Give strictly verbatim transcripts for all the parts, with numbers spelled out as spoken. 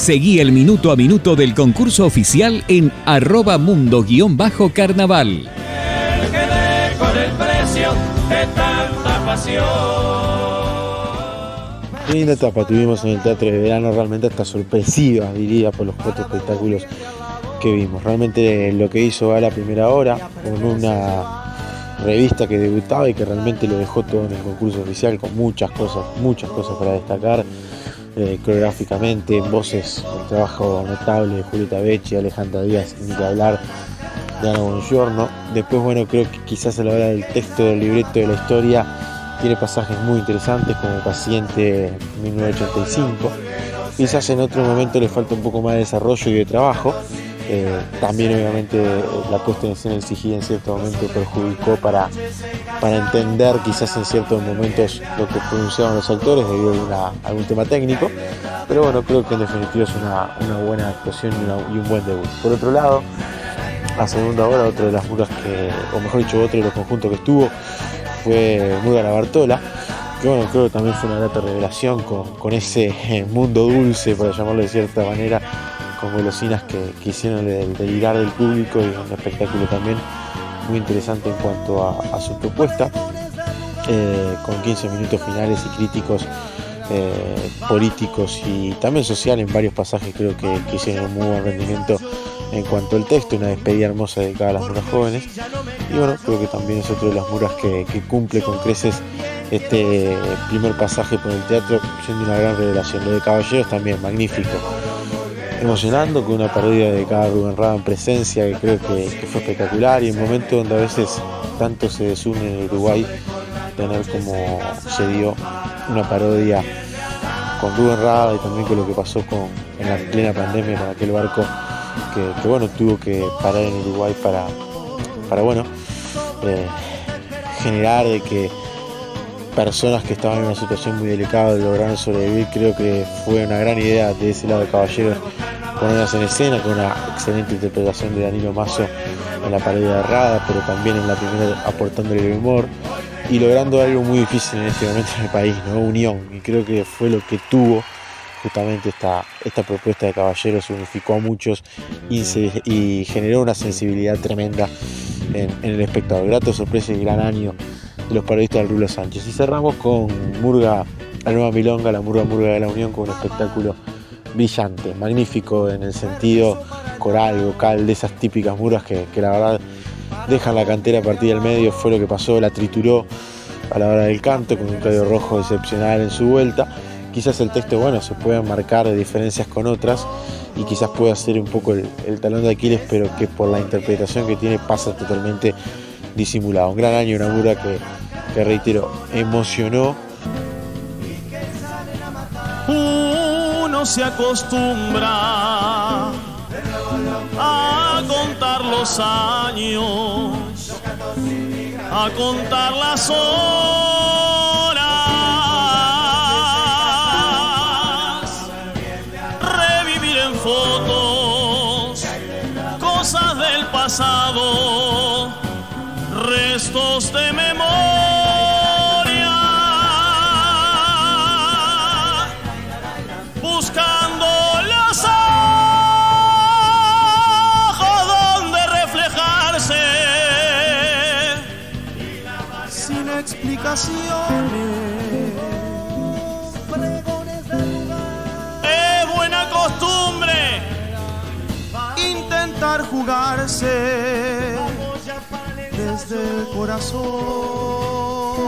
Seguí el minuto a minuto del concurso oficial en arroba mundo guión bajo carnaval. Quedé con el precio de tanta pasión. Qué linda etapa tuvimos en el Teatro de Verano, realmente hasta sorpresiva, diría, por los cuatro espectáculos que vimos. Realmente lo que hizo a la primera hora, con una revista que debutaba y que realmente lo dejó todo en el concurso oficial, con muchas cosas, muchas cosas para destacar. Eh, coreográficamente, en voces, el trabajo notable de Julieta Becci, Alejandra Díaz, ni que hablar, de Ana Bongiorno. Después, bueno, creo que quizás a la hora del texto, del libreto, de la historia, tiene pasajes muy interesantes, como Paciente mil novecientos ochenta y cinco. Quizás en otro momento le falta un poco más de desarrollo y de trabajo. Eh, también obviamente la puesta en escena exigida en cierto momento perjudicó para, para entender quizás en ciertos momentos lo que pronunciaban los actores debido a una, algún tema técnico, pero bueno, creo que en definitiva es una, una buena actuación y, una, y un buen debut. Por otro lado, a segunda hora, otra de las muras que, o mejor dicho, otro de los conjuntos que estuvo fue Murga La Bartola, que bueno, creo que también fue una grata revelación con, con ese mundo dulce, para llamarlo de cierta manera, con golosinas que, que hicieron el delirar del público, y un espectáculo también muy interesante en cuanto a, a su propuesta, eh, con quince minutos finales y críticos, eh, políticos y también social en varios pasajes. Creo que, que hicieron un muy buen rendimiento en cuanto al texto, una despedida hermosa dedicada a las muras jóvenes, y bueno, creo que también es otro de las muras que, que cumple con creces este primer pasaje por el teatro, siendo una gran revelación. Lo de Caballeros también magnífico, emocionando, con una parodia dedicada a Rubén Rada en presencia, que creo que, que fue espectacular, y en momentos donde a veces tanto se desune en el Uruguay, tener como se dio una parodia con Rubén Rada y también con lo que pasó con, en la plena pandemia con aquel barco que, que bueno, tuvo que parar en Uruguay para, para bueno, eh, generar de que personas que estaban en una situación muy delicada lograron sobrevivir. Creo que fue una gran idea de ese lado de Caballeros ponerlas en escena, con una excelente interpretación de Danilo Mazo en la parodia de Rada, pero también en la primera aportándole el humor y logrando algo muy difícil en este momento en el país, ¿no? Unión. Y creo que fue lo que tuvo justamente esta, esta propuesta de Caballeros, unificó a muchos y, se, y generó una sensibilidad tremenda en, en el espectador. Grato sorpresa y gran año de los parodistas del Rulo Sánchez. Y cerramos con Murga, la nueva milonga, la Murga Murga de la Unión, con un espectáculo brillante, magnífico en el sentido coral, vocal, de esas típicas murgas que, que la verdad dejan la cantera a partir del medio. Fue lo que pasó, la trituró a la hora del canto, con un cabello rojo excepcional en su vuelta. Quizás el texto, bueno, se puede marcar de diferencias con otras y quizás pueda ser un poco el, el talón de Aquiles, pero que por la interpretación que tiene pasa totalmente disimulado. Un gran año, una murga que, que reitero, emocionó. Uno se acostumbra a contar los años, a contar las horas, revivir en fotos cosas del pasado, restos de memoria, buscando los ojos donde reflejarse, sin explicaciones. Es buena costumbre intentar jugarse desde el corazón.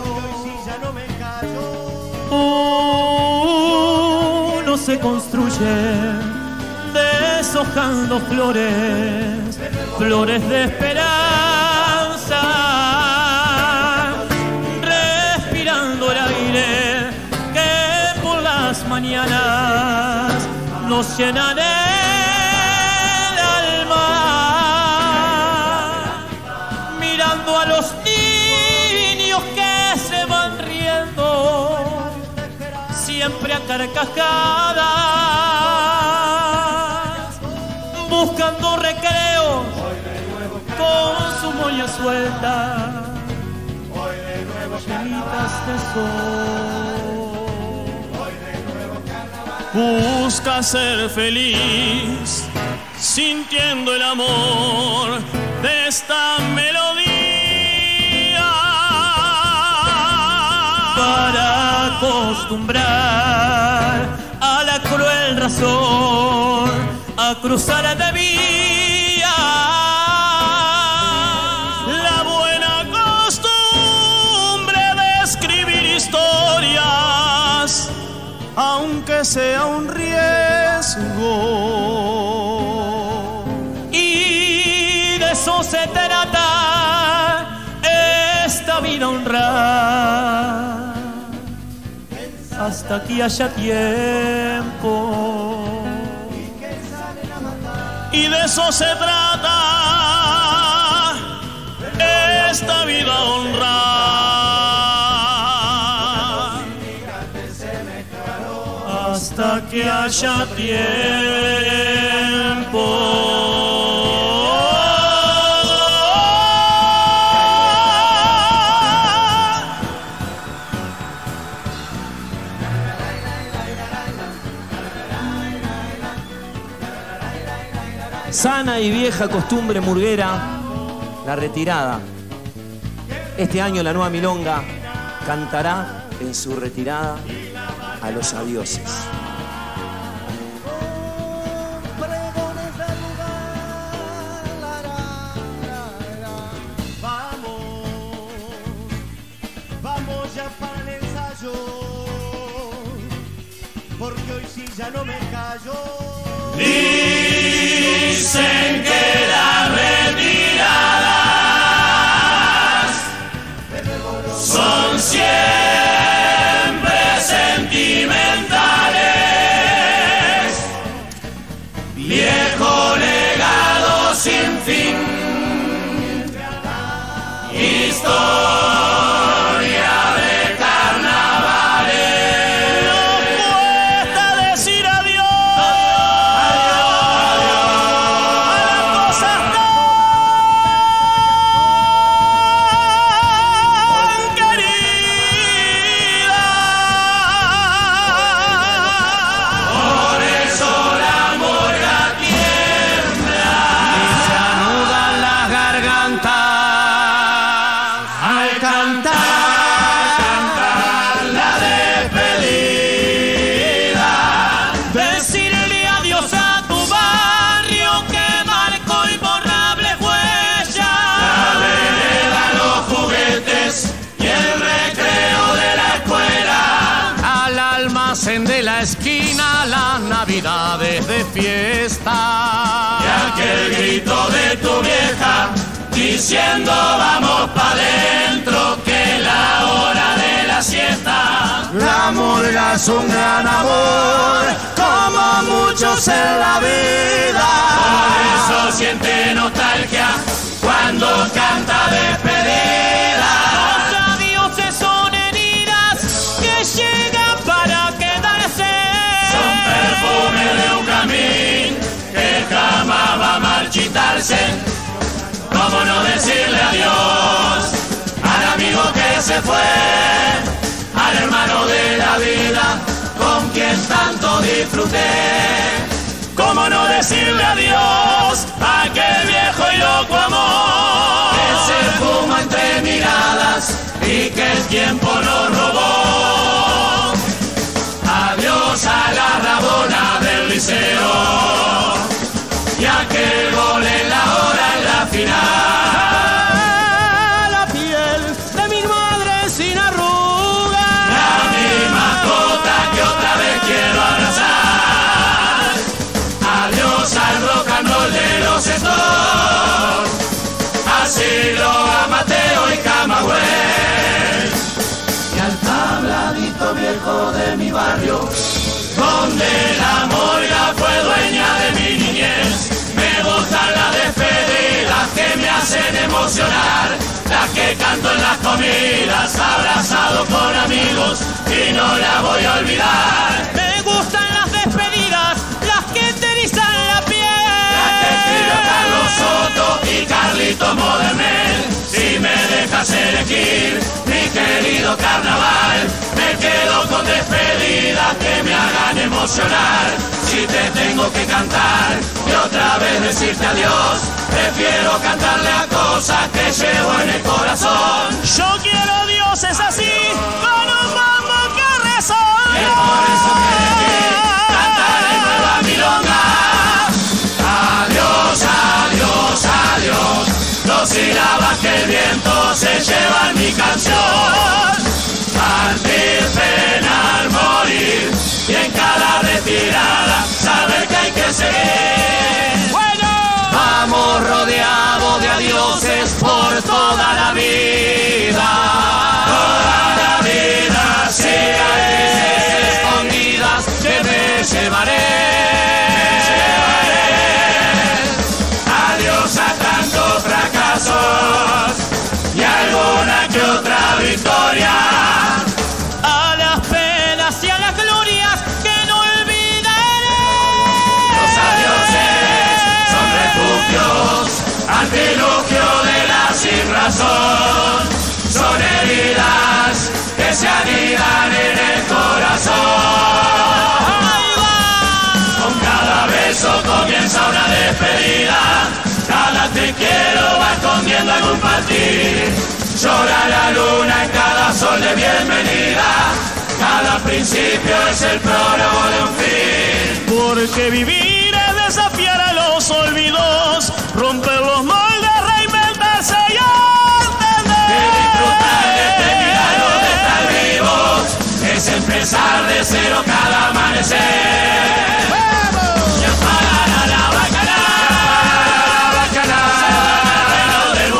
Uno se construye deshojando flores, flores de esperanza, respirando el aire que por las mañanas nos llenan el a los niños que se van riendo, siempre a carcajadas, buscando recreos con su moña suelta, llenitas de sol. busca ser feliz, sintiendo el amor de esta melodía, para acostumbrar a la cruel razón a cruzar de vía. La buena costumbre de escribir historias, aunque sea un riesgo, y de eso se trata esta vida honrada, hasta que haya tiempo, y de eso se trata esta vida honrada, hasta que haya tiempo. Sana y vieja costumbre murguera, la retirada. Este año la nueva milonga cantará en su retirada a los adioses. Vamos, vamos ya para el ensayo, porque hoy sí ya no me callo. Dicen que las retiradas son siempre sentimentales, viejo legado sin fin, historia de carnavales. No cuesta decir adiós a las cosas tan queridas. Por eso la morga tiembla y se anudan las gargantas al cantar, cantar la despedida. Decirle adiós a tu barrio que marcó imborrable huella. La vereda, los juguetes y el recreo de la escuela. Al almacén de la esquina, las navidades de fiesta. Y aquel grito de tu vieja diciendo vamos pa' dentro, que la hora de la siesta. La murga es un gran amor, como muchos en la vida. Por eso siente nostalgia cuando canta despedida. Los adioses son heridas que llegan para quedarse. Son perfumes de un camino que jamás va a marchitarse. ¿Cómo no decirle adiós al amigo que se fue, al hermano de la vida con quien tanto disfruté? ¿Cómo no decirle adiós a aquel viejo y loco amor que se fuma entre miradas y que el tiempo nos robó? Adiós a la rabona del liceo y aquel gol en la hora en la final. La piel de mi madre sin arrugas, la misma mascota que otra vez quiero abrazar. Adiós al rock and roll de los Stones, así lo a Mateo y Camagüey, y al tabladito viejo de mi barrio, donde la morga fue dueña de mi niñez. Me gustan las despedidas que me hacen emocionar, las que canto en las comidas, abrazado con amigos, y no la voy a olvidar. Me gustan las despedidas, las que te erizan la piel, las que escribió Carlos Soto y Carlitos Modernel. Si me dejas elegir, mi querido carnaval, me quedo con despedidas que me hagan emocionar. emocionar. Si te tengo que cantar y otra vez decirte adiós, prefiero cantarle a cosas que llevo en el corazón. Yo quiero dioses así, con un mambo que resonó. Es por eso que elegí cantar en Nueva Milonga. Adiós, adiós, adiós, dos sílabas que el viento se lleva en mi canción. Partir, penar, morir, y en cada retirada saber que hay que seguir. Bueno, vamos rodeados de adioses por toda la vida. Toda la vida, sí, hay escondidas que me llevaré. Me llevaré. Adiós a tantos fracasos y alguna que otra victoria. a las penas y a las glorias que no olvidaré. Los adioses son refugios artilugio de la sin razón. Son heridas que se anidan en el corazón. Ahí va. Con cada beso comienza una despedida. Cada te quiero va escondiendo algún partir. Llora la luna en cada sol de bienvenida. Cada principio es el prólogo de un fin. Porque vivir es desafiar a los olvidos, romper los moldes, reinventarse y entender. Y disfrutar de este milagro de estar vivos es empezar de cero cada amanecer. Y apagar a la bacanal, bacanal, terreno del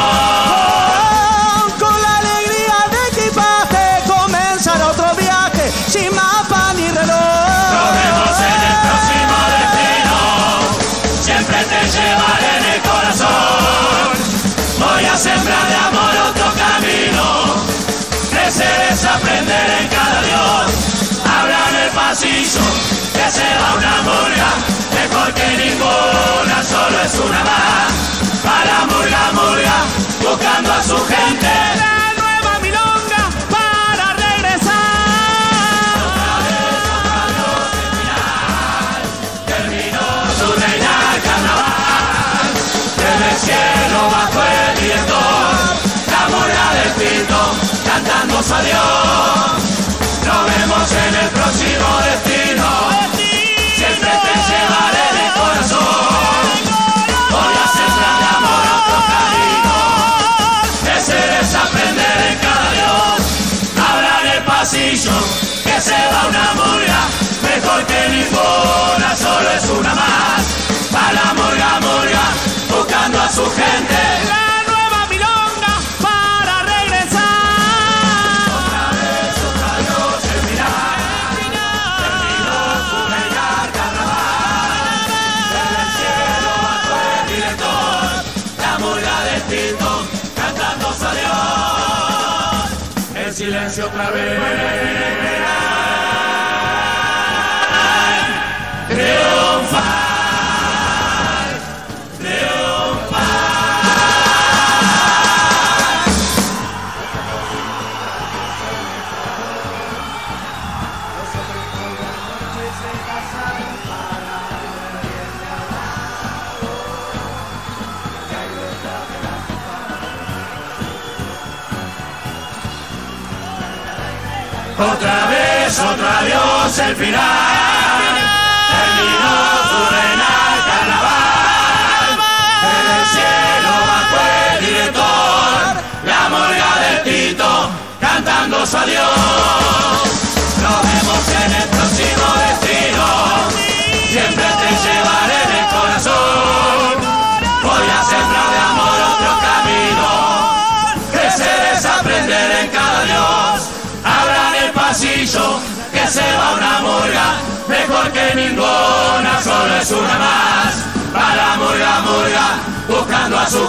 bufón. Con la alegría de equipaje comenzará otro viaje sin mapa ni reloj. Nos vemos en el próximo destino. Siempre te llevaré en el corazón. Voy a sembrar de amor otro camino. Crecer es aprender en cada Dios. Abran el pasillo que se va una murga. Mejor que ninguna, solo es una más. Para murga, murga, buscando a su gente. La nueva milonga para regresar. Otra vez, otra Dios el final. Terminó su reinar carnaval. Desde el cielo bajo el director, la murga del Pito cantando su adiós. Nos vemos en el próximo destino. Siempre te llevaré en el corazón. Voy a sembrar de amor otro camino. Crecer es aprender en cada Dios. Abran el pasillo que se va una murga. Mejor que ninguna, solo es una más. Va la murga, murga, buscando a su gente. La nueva milonga para regresar. Otra vez, otra Dios el final. Terminó su reinar carnaval. Desde el cielo bajo el director, la murga del Tito cantando su adiós. El silencio otra vez. Triunfar, triunfar. Otra vez, otra Dios el final. Terminó su reinar carnaval. Desde el cielo bajo el director, la murga del Tito cantando su adiós. Nos vemos en el próximo destino. Siempre te llevaré en el corazón. Voy a sembrar de amor otro camino. Crecer es aprender en cada Dios. Abran el pasillo que se va una murga. Mejor que ninguna, solo es una más. Para murga, murga, buscando a su